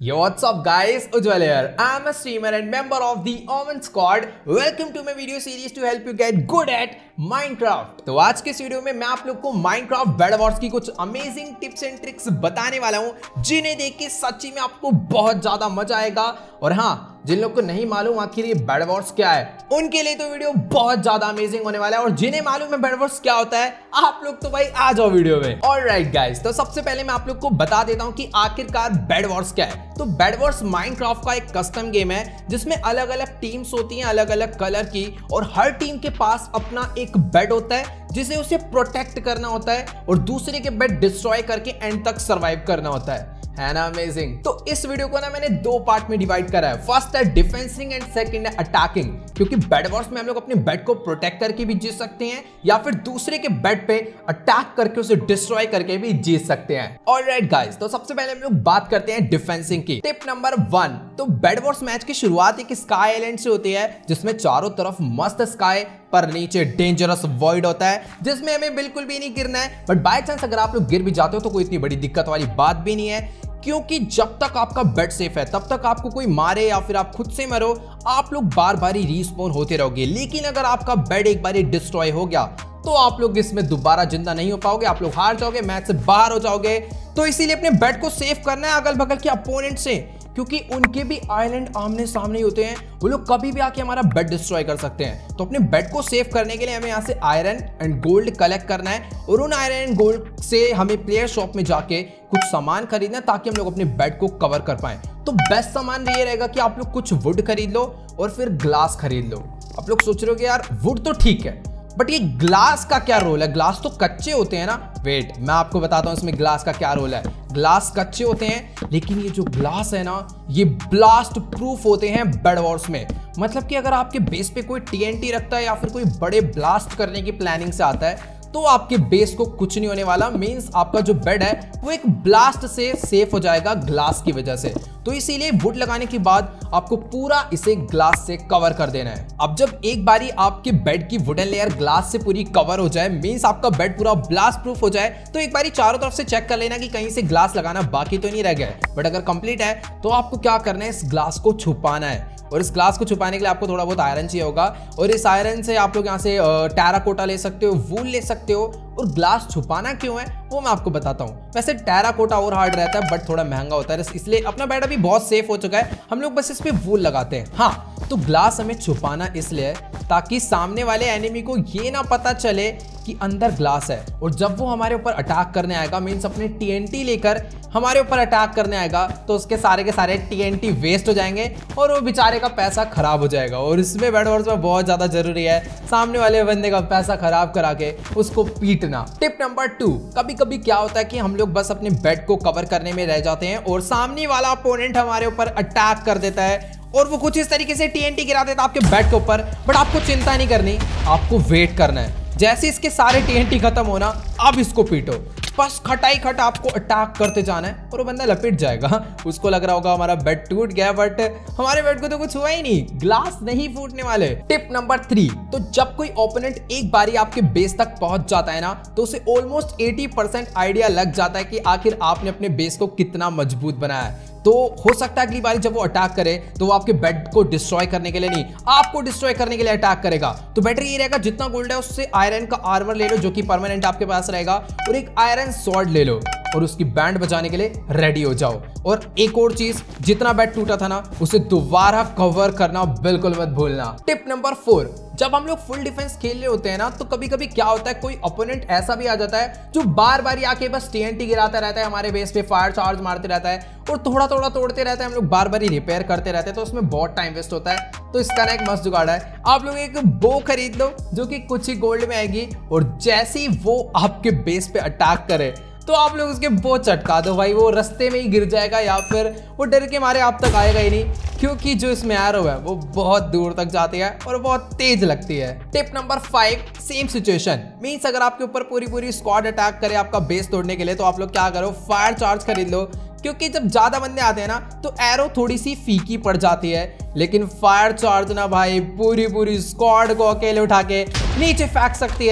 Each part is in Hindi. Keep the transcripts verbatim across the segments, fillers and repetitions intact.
Yo, what's up guys? Ujjwal here. I'm a streamer and member of the Omen Squad. Welcome to my video series to help you get good at Minecraft. तो आज के इस वीडियो में मैं आप लोग को Minecraft बेड वॉर्स की कुछ अमेजिंग टिप्स एंड ट्रिक्स बताने वाला हूं, जिन्हें देख के सच्ची में आपको बहुत ज्यादा मजा आएगा। और हाँ, जिन लोग को नहीं मालूम आखिर ये बेड वॉर्स क्या है, उनके लिए तो वीडियो बहुत ज्यादा अमेजिंग होने वाला है। और जिन्हें मालूम है बेड वॉर्स क्या होता है, आप लोग तो भाई आ जाओ वीडियो में। ऑलराइट गाइस, तो सबसे पहले मैं आप लोग को बता देता हूं कि आखिरकार बेड वॉर्स क्या है। तो बेड वॉर्स माइनक्राफ्ट का एक कस्टम गेम है जिसमें अलग अलग टीम्स होती हैं, अलग अलग कलर की, और हर टीम के पास अपना एक बेड होता है जिसे उसे प्रोटेक्ट करना होता है और दूसरे के बेड डिस्ट्रॉय करके एंड तक सरवाइव करना होता है। है ना अमेजिंग? तो इस वीडियो को ना मैंने दो पार्ट में डिवाइड करा है। फर्स्ट है डिफेंसिंग एंड सेकंड है अटैकिंग, क्योंकि बेड वॉर्स में हम लोग अपने बेड को प्रोटेक्ट करके भी जीत सकते हैं या फिर दूसरे के बेड पे अटैक करके उसे डिस्ट्रॉय करके भी जीत सकते हैं। ऑलराइट गाइस, तो सबसे पहले हम लोग बात करते हैं डिफेंसिंग की। टिप नंबर वन, तो बेड वॉर्स मैच की शुरुआत एक स्काई आइलैंड से होती है जिसमें चारों तरफ मस्त स्काई पर नीचे डेंजरस वॉइड होता है जिसमें हमें बिल्कुल भी नहीं गिरना है। बट बाय चांस अगर आप लोग गिर भी जाते हो तो कोई इतनी बड़ी दिक्कत वाली बात भी नहीं है, क्योंकि जब तक आपका बेड सेफ है तब तक आपको कोई मारे या फिर आप खुद से मरो, आप लोग बार बार ही रीस्पॉन होते रहोगे। लेकिन अगर आपका बेड एक बार डिस्ट्रॉय हो गया तो आप लोग इसमें दोबारा जिंदा नहीं हो पाओगे, आप लोग हार जाओगे, मैच से बाहर हो जाओगे। तो इसीलिए अपने बेड को सेफ करना है अगल बगल के अपोनेंट से, क्योंकि उनके भी आइलैंड आमने सामने ही होते हैं, वो लोग कभी भी आके हमारा बेड डिस्ट्रॉय कर सकते हैं। तो अपने बेड को सेफ करने के लिए हमें यहाँ से आयरन एंड गोल्ड कलेक्ट करना है और उन आयरन एंड गोल्ड से हमें प्लेयर शॉप में जाके कुछ सामान खरीदना है ताकि हम लोग अपने बेड को कवर कर पाए। तो बेस्ट सामान ये रहेगा कि आप लोग कुछ वुड खरीद लो और फिर ग्लास खरीद लो। आप लोग सोच रहे हो कि यार वुड तो ठीक है, बट ये ग्लास का क्या रोल है? ग्लास तो कच्चे होते हैं ना। वेट, मैं आपको बताता हूं इसमें ग्लास का क्या रोल है। ग्लास कच्चे होते हैं, लेकिन ये जो ग्लास है ना, ये ब्लास्ट प्रूफ होते हैं बेड वॉर्स में। मतलब कि अगर आपके बेस पे कोई टीएनटी रखता है या फिर कोई बड़े ब्लास्ट करने की प्लानिंग से आता है तो आपके बेस को कुछ नहीं होने वाला। मींस आपका जो बेड है वो एक ब्लास्ट से सेफ हो जाएगा ग्लास की वजह से। तो इसीलिए वुड लगाने के बाद आपको पूरा इसे ग्लास से कवर कर देना है। अब जब एक बारी आपके बेड की वुडन लेयर ग्लास से पूरी कवर हो जाए, मींस आपका बेड पूरा ब्लास्ट प्रूफ हो जाए, तो एक बारी चारों तरफ से चेक कर लेना कि कहीं से ग्लास लगाना बाकी तो नहीं रह गया है। बट अगर कंप्लीट है तो आपको क्या करना है, इस ग्लास को छुपाना है। और इस ग्लास को छुपाने के लिए आपको थोड़ा बहुत आयरन चाहिए होगा, और इस आयरन से आप लोग यहाँ से टेराकोटा ले सकते हो, वूल ले सकते हो। और ग्लास छुपाना क्यों है वो मैं आपको बताता हूँ। वैसे टेराकोटा और हार्ड रहता है बट थोड़ा महंगा होता है, इसलिए अपना बेड अभी बहुत सेफ हो चुका है, हम लोग बस इस पे वूल लगाते हैं। हाँ, तो ग्लास हमें छुपाना इसलिए ताकि सामने वाले एनिमी को ये ना पता चले कि अंदर ग्लास है, और जब वो हमारे ऊपर अटैक करने आएगा, मीन्स अपने टीएनटी लेकर हमारे ऊपर अटैक करने आएगा, तो उसके सारे के सारे टीएनटी वेस्ट हो जाएंगे और वो बेचारे का पैसा खराब हो जाएगा। और इसमें बेड वॉर्स में बहुत ज्यादा जरूरी है सामने वाले बंदे का पैसा खराब करा के उसको पीटना। टिप नंबर टू, कभी कभी क्या होता है कि हम लोग बस अपने बेड को कवर करने में रह जाते हैं और सामने वाला अपोनेंट हमारे ऊपर अटैक कर देता है और वो कुछ इस तरीके से टीएनटी गिरा देता है आपके बेड के ऊपर। बट आपको चिंता नहीं करनी, आपको वेट करना है। जैसे इसके सारे टीएनटी खत्म होना, अब इसको पीटो, बस खटाई खट आपको अटैक करते जाना है और वो बंदा लपेट जाएगा। उसको लग रहा होगा हमारा बेड टूट गया, बट हमारे बेड को तो कुछ हुआ ही नहीं, ग्लास नहीं फूटने वाले। टिप नंबर थ्री, तो जब कोई ओपोनेंट एक बारी आपके बेस तक पहुंच जाता है ना, तो उसे ऑलमोस्ट अस्सी परसेंट आइडिया लग जाता है कि आखिर आपने अपने बेस को कितना मजबूत बनाया है। तो हो सकता है अगली बार जब वो अटैक करे तो वो आपके बेड को डिस्ट्रॉय करने के लिए नहीं, आपको डिस्ट्रॉय करने के लिए अटैक करेगा। तो बेटर ये रहेगा, जितना गोल्ड है उससे आयरन का आर्मर ले लो जो कि परमानेंट आपके पास रहेगा, और एक आयरन स्वॉर्ड ले लो और उसकी बैंड बजाने के लिए रेडी हो जाओ। और एक और चीज, जितना बेड टूटा था ना उसे दोबारा कवर करना बिल्कुल मत भूलना। टिप नंबर फोर, जब हम लोग फुल डिफेंस खेल रहे होते हैं ना, तो कभी कभी क्या होता है, कोई ओपोनेंट ऐसा भी आ जाता है जो बार बार आके बस टीएनटी गिराता रहता है, हमारे बेस पे फायर चार्ज मारते रहता है और थोड़ा थोड़ा तोड़ते रहता है, हम लोग बार बार ही रिपेयर करते रहते हैं, तो उसमें बहुत टाइम वेस्ट होता है। तो इसका ना एक मस्त जुगाड़ है, आप लोग एक बो खरीद लो जो कि कुछ ही गोल्ड में आएगी, और जैसे ही वो आपके बेस पे अटैक करे तो आप लोग उसके बो चटका दो भाई, वो रास्ते में ही गिर जाएगा या फिर वो डर के मारे आप तक आएगा ही नहीं, क्योंकि जो इसमें एरो है वो बहुत दूर तक जाती है और बहुत तेज लगती है। Tip number five, same situation, means अगर आपके ऊपर पूरी पूरी स्क्वाड अटैक करे आपका बेस तोड़ने के लिए, तो आप लोग क्या करो, फायर चार्ज खरीद लो, क्योंकि जब ज्यादा बंदे आते हैं ना तो एरो थोड़ी सी फीकी पड़ जाती है, लेकिन फायर चार्ज ना भाई पूरी पूरी स्क्वाड को अकेले उठा के नीचे फेंक सकती है।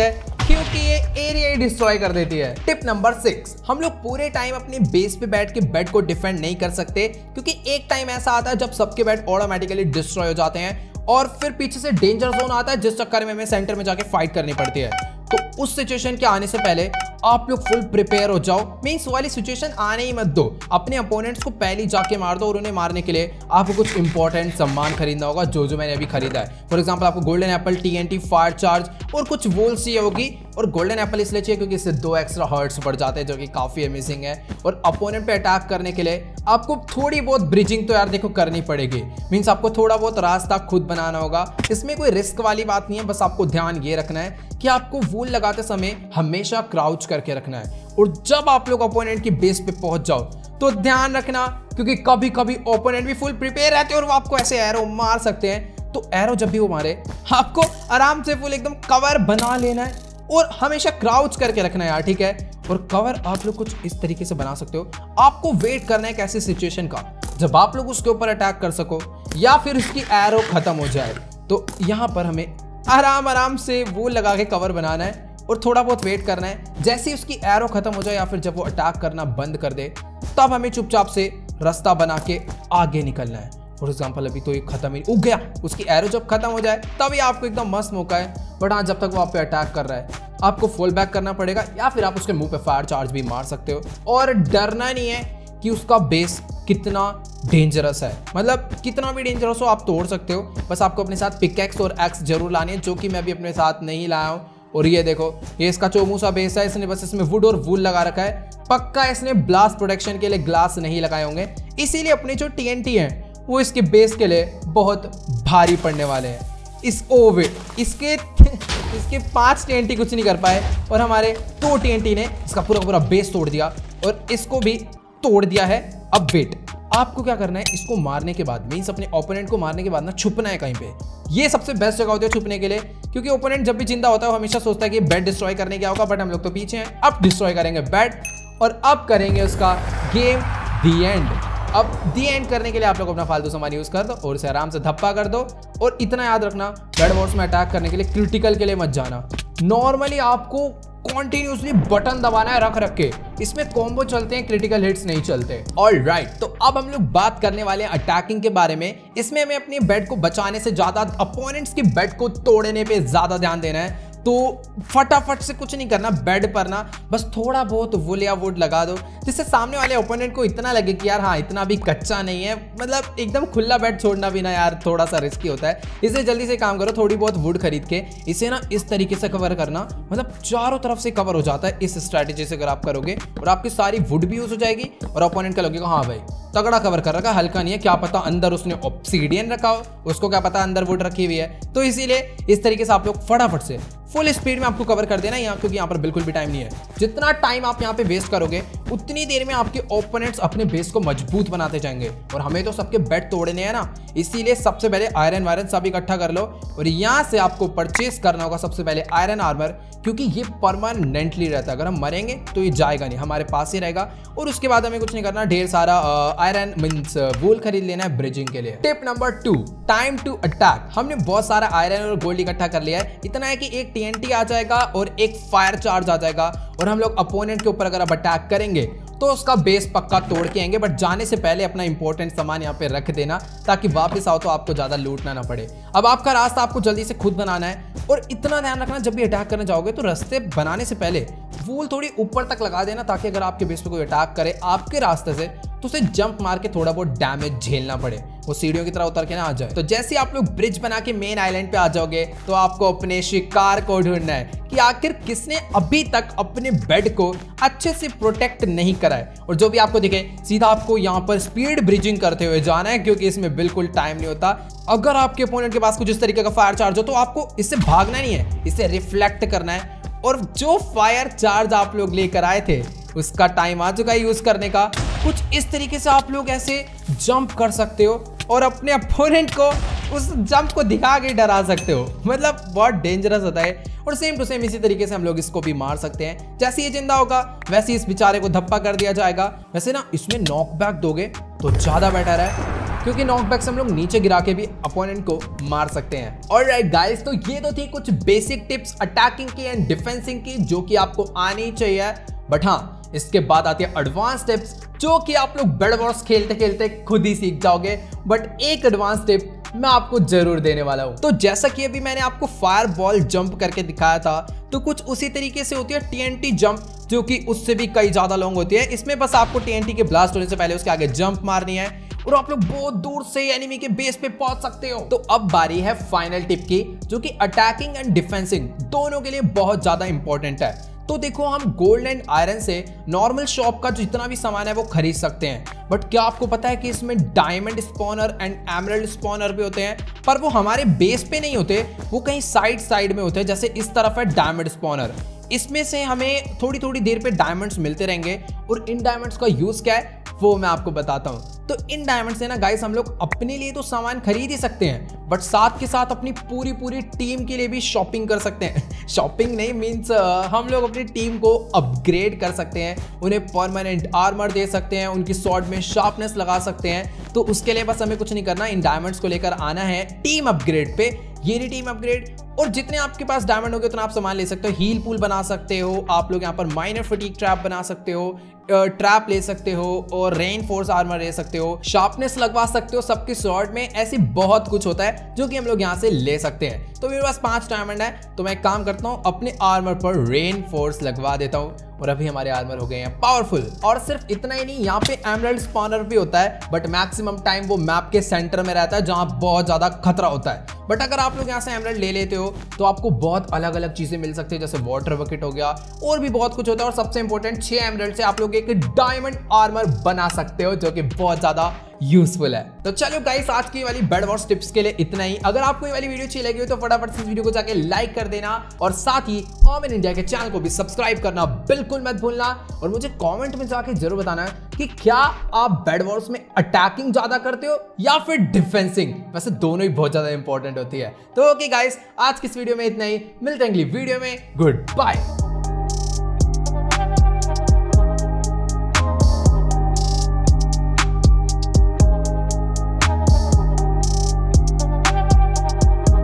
क्योंकि ये एरिया ही डिस्ट्रॉय कर देती है। टिप नंबर सिक्स, हम लोग पूरे टाइम अपने बेस पे बैठ के बेड को डिफेंड नहीं कर सकते, क्योंकि एक टाइम ऐसा आता है जब सबके बेड ऑटोमेटिकली डिस्ट्रॉय हो जाते हैं और फिर पीछे से डेंजर जोन आता है, जिस चक्कर में हमें सेंटर में जाके फाइट करनी पड़ती है। तो उस सिचुएशन के आने से पहले आप लोग फुल प्रिपेयर हो जाओ। मींस वाली सिचुएशन आने ही मत दो, अपने अपोनेंट्स को पहले जाके मार दो और उन्हें मारने के लिए आपको कुछ इंपॉर्टेंट सामान खरीदना होगा, जो जो मैंने अभी खरीदा है। फॉर एग्जांपल आपको golden apple, TNT, fire charge और कुछ वोल्स चाहिए होगी। और गोल्डन एप्पल इसलिए चाहिए क्योंकि इससे दो एक्स्ट्रा हर्ट्स बढ़ जाते हैं, जो कि काफी अमेजिंग है। और अपोनेंट पे अटैक करने के लिए आपको थोड़ी बहुत ब्रिजिंग तो यार देखो करनी पड़ेगी। मीन्स आपको थोड़ा बहुत रास्ता खुद बनाना होगा। इसमें कोई रिस्क वाली बात नहीं है, बस आपको ध्यान ये रखना है कि आपको वूल लगाते समय हमेशा क्राउच करके रखना है। और जब आप लोग ओपोनेंट की बेस पे पहुंच जाओ तो ध्यान रखना, क्योंकि कभी कभी ओपोनेंट भी फुल प्रिपेयर रहते हैं और वो आपको ऐसे एरो मार सकते हैं। तो एरो जब भी वो मारे आपको आराम से फुल एकदम कवर बना लेना है और हमेशा क्राउच करके रखना है यार, ठीक है। और कवर आप लोग कुछ इस तरीके से बना सकते हो। आपको वेट करना है एक ऐसी सिचुएशन का जब आप लोग उसके ऊपर अटैक कर सको या फिर उसकी एरो खत्म हो जाए। तो यहाँ पर हमें आराम आराम से वो लगा के कवर बनाना है और थोड़ा बहुत वेट करना है। जैसे ही उसकी एरो खत्म हो जाए या फिर जब वो अटैक करना बंद कर दे, तब हमें चुपचाप से रास्ता बना के आगे निकलना है। फॉर एग्जाम्पल अभी तो ये खत्म ही उग गया, उसकी एरो जब खत्म हो जाए तभी आपको एकदम मस्त मौका है। बट हाँ, जब तक वो आप पे अटैक कर रहा है आपको फॉल बैक करना पड़ेगा, या फिर आप उसके मुंह पे फायर चार्ज भी मार सकते हो। और डरना नहीं है कि उसका बेस कितना डेंजरस है, मतलब कितना भी डेंजरस हो आप तोड़ सकते हो। बस आपको अपने साथ पिकैक्स और एक्स जरूर लानी है, जो कि मैं भी अपने साथ नहीं लाया हूँ। और ये देखो, ये इसका चोमूसा बेस है, इसने बस इसमें वुड और वूल लगा रखा है। पक्का इसने ब्लास्ट प्रोटेक्शन के लिए ग्लास नहीं लगाए होंगे, इसीलिए अपने जो टीएनटी हैं वो इसके बेस के लिए बहुत भारी पड़ने वाले हैं। इस ओवे इसके इसके पांच टीएनटी कुछ नहीं कर पाए और हमारे दो टीएनटी ने इसका पूरा पूरा बेस तोड़ दिया और इसको भी तोड़ दिया है। अब वेट, आपको क्या करना है, इसको मारने के बाद मींस अपने ओपोनेंट को मारने के बाद ना छुपना है कहीं पे। ये सबसे बेस्ट जगह होती है छुपने के लिए, क्योंकि ओपोनेंट जब भी जिंदा होता है वो हमेशा सोचता है कि बेड डिस्ट्रॉय करने क्या होगा, बट हम लोग तो पीछे हैं। अब डिस्ट्रॉय करेंगे बेड और अब करेंगे उसका गेम दी एंड। अब दी एंड करने के लिए आप लोग अपना फालतू सामान यूज कर दो और इसे आराम से धप्पा कर दो। और इतना याद रखना, बेड वॉर्स में अटैक करने के लिए क्रिटिकल के लिए मत जाना। नॉर्मली आपको कॉन्टिन्यूसली बटन दबाना है रख रख के, इसमें कॉम्बो चलते हैं, क्रिटिकल हिट्स नहीं चलते। ऑल राइट, तो अब हम लोग बात करने वाले हैं अटैकिंग के बारे में। इसमें हमें अपने बेड को बचाने से ज्यादा अपोनेंट्स की बेड को तोड़ने पे ज्यादा ध्यान देना है। तो फटाफट से कुछ नहीं करना बेड पर ना, बस थोड़ा बहुत वुल या वुड लगा दो, जिससे सामने वाले ओपोनेंट को इतना लगे कि यार हाँ इतना भी कच्चा नहीं है। मतलब एकदम खुला बेड छोड़ना भी ना यार थोड़ा सा रिस्की होता है, इसलिए जल्दी से काम करो, थोड़ी बहुत वुड खरीद के इसे ना इस तरीके से कवर करना, मतलब चारों तरफ से कवर हो जाता है इस स्ट्रैटेजी से अगर आप करोगे। और आपकी सारी वुड भी यूज हो जाएगी और ओपोनेंट का लगेगा हाँ भाई तगड़ा कवर कर रखा, हल्का नहीं है, क्या पता अंदर उसने ऑब्सीडियन रखा हो, उसको क्या पता अंदर वुड रखी हुई है। तो इसीलिए इस तरीके से आप लोग फटाफट से फुल स्पीड में आपको कवर कर देना यहाँ, क्योंकि यहाँ पर बिल्कुल भी टाइम नहीं है। जितना टाइम आप यहाँ पे वेस्ट करोगे उतनी देर में आपके ओपोनेंट्स अपने बेस को मजबूत बनाते जाएंगे। और हमें तो सबके बेड तोड़ने हैं ना, इसीलिए सबसे पहले आयरन वायरन सब इकट्ठा कर लो। और यहाँ से आपको परचेस करना होगा सबसे पहले आयरन आर्मर, क्योंकि ये परमानेंटली रहता है। अगर हम मरेंगे तो ये जाएगा नहीं, हमारे पास ही रहेगा। और उसके बाद हमें कुछ नहीं करना, ढेर सारा आयरन मींस वूल खरीद लेना है ब्रिजिंग के लिए। Tip number two, time to attack. हमने बहुत सारा आयरन और गोल्ड इकट्ठा कर लिया है, इतना है कि एक टीएनटी आ जाएगा और एक फायर चार्ज आ जाएगा। और हम लोग अपोनेंट के ऊपर अगर अब अटैक करेंगे तो उसका बेस पक्का तोड़ के आएंगे। बट जाने से पहले अपना इंपॉर्टेंट सामान यहाँ पे रख देना, ताकि वापस आओ तो आपको ज्यादा लूटना ना पड़े। अब आपका रास्ता आपको जल्दी से खुद बनाना है। और इतना ध्यान रखना, जब भी अटैक करने जाओगे तो रास्ते बनाने से पहले वूल थोड़ी ऊपर तक लगा देना, ताकि अगर आपके बेस पे कोई अटैक करे आपके रास्ते से तो उसे जंप मार के थोड़ा बहुत डैमेज झेलना पड़े, वो सीढ़ियों की तरह उतर के ना आ जाए। तो जैसे आप लोग ब्रिज बना के मेन आइलैंड पे आ जाओगे तो आपको अपने शिकार को ढूंढना है कि आखिर किसने अभी तक अपने बेड को अच्छे से प्रोटेक्ट नहीं करा है। और जो भी आपको दिखे सीधा आपको यहाँ पर स्पीड ब्रिजिंग करते हुए जाना है, क्योंकि इसमें बिल्कुल टाइम नहीं होता। अगर आपके ओपोनेंट के पास कुछ इस तरीके का फायर चार्ज हो तो आपको इससे भागना नहीं है, इसे रिफ्लेक्ट करना है। और जो फायर चार्ज आप लोग लेकर आए थे उसका टाइम आ चुका है यूज करने का। कुछ इस तरीके से आप लोग ऐसे जंप कर सकते हो और अपने अपोनेंट को उस जंप को दिखा के डरा सकते हो, मतलब बहुत डेंजरस होता है। और सेम टू सेम इसी तरीके से हम लोग इसको भी मार सकते हैं। जैसे ये जिंदा होगा वैसे इस बेचारे को धप्पा कर दिया जाएगा। वैसे ना इसमें नॉकबैक दोगे तो ज्यादा बेटर है, क्योंकि नॉकबैक से हम लोग नीचे गिरा के भी अपोनेंट को मार सकते हैं। ऑलराइट गाइस, तो ये तो थी कुछ बेसिक टिप्स अटैकिंग की एंड डिफेंसिंग की जो कि आपको आनी चाहिए। बट हाँ, इसके बाद आती है एडवांस टिप्स जो कि आप लोग बेड वॉर्स खेलते खेलते खुद ही सीख जाओगे। बट एक एडवांस टिप मैं आपको जरूर देने वाला हूं। तो जैसा कि अभी मैंने आपको फायर बॉल जंप करके दिखाया था, तो कुछ उसी तरीके से होती है टीएनटी जंप, जो कि उससे भी कई ज्यादा लॉन्ग होती है। इसमें बस आपको टीएनटी के ब्लास्ट होने से पहले उसके आगे जंप मारनी है और आप लोग बहुत दूर से एनिमी के बेस पे पहुंच सकते हो। तो अब बारी है फाइनल टिप की, जो कि अटैकिंग एंड डिफेंसिंग दोनों के लिए बहुत ज्यादा इंपॉर्टेंट है। तो देखो, हम गोल्ड एंड आयरन से नॉर्मल शॉप का जितना भी सामान है वो खरीद सकते हैं। बट क्या आपको पता है कि इसमें diamond spawner and emerald spawner भी होते हैं, पर वो हमारे बेस पे नहीं होते, वो कहीं साइड साइड में होते हैं। जैसे इस तरफ है डायमंड स्पॉनर, इसमें से हमें थोड़ी थोड़ी देर पे डायमंड्स मिलते रहेंगे। और इन डायमंड्स का यूज क्या है वो मैं आपको बताता हूं। तो इन डायमंड से ना गाइस हम लोग अपने लिए तो सामान खरीद ही सकते हैं, बट साथ के साथ अपनी पूरी पूरी टीम के लिए भी शॉपिंग कर सकते हैं। शॉपिंग नहीं मींस हम लोग अपनी टीम को अपग्रेड कर सकते हैं, उन्हें परमानेंट आर्मर दे सकते हैं, उनकी स्वॉर्ड में शार्पनेस लगा सकते हैं। तो उसके लिए बस हमें कुछ नहीं करना, इन डायमंड्स को लेकर आना है टीम अपग्रेड पे। ये रही टीम अपग्रेड, और जितने आपके पास डायमंड होंगे उतना आप सामान ले सकते हो। हील पूल बना सकते हो आप लोग, यहाँ पर माइनर फटीक ट्रैप बना सकते हो, ट्रैप ले सकते हो, और रेन फोर्स आर्मर ले सकते हो, शार्पनेस लगवा सकते हो सबकी स्वॉर्ड में। ऐसी बहुत कुछ होता है जो कि हम लोग यहाँ से ले सकते हैं। तो मेरे पास पांच डायमंड है, तो मैं एक काम करता हूँ, अपने आर्मर पर रेन फोर्स लगवा देता हूँ, और अभी हमारे आर्मर हो गए हैं पावरफुल। और सिर्फ इतना ही नहीं, यहाँ पे एमरल्ड स्पॉनर भी होता है, बट मैक्सिमम टाइम वो मैप के सेंटर में रहता है जहाँ बहुत ज्यादा खतरा होता है। बट अगर आप लोग यहाँ से एमरल्ड ले लेते हो तो आपको बहुत अलग अलग चीजें मिल सकती है, जैसे वाटर बकेट हो गया, और भी बहुत कुछ होता है। और सबसे इंपॉर्टेंट, छह एमरल्ड से आप लोग एक डायमंड आर्मर बना सकते हो, जो कि बहुत ज्यादा यूजफुल है। तो चलो गाइस, आज की वाली बेड वॉर्स टिप्स के लिए इतना ही। अगर आपको ये वाली वीडियो अच्छी लगी हो तो फटाफट से इस वीडियो को जाके लाइक कर देना, और साथ ही ओमेन इंडिया के चैनल को भी सब्सक्राइब करना बिल्कुल मत भूलना। और मुझे कमेंट में जाके जरूर बताना कि क्या आप बेड वॉर्स में अटैकिंग ज्यादा करते हो या फिर डिफेंसिंग। वैसे दोनों ही बहुत ज्यादा इंपॉर्टेंट होती है। तो ओके गाइस, आज की इस वीडियो में इतना ही, मिलते हैं अगली वीडियो में। Good bye.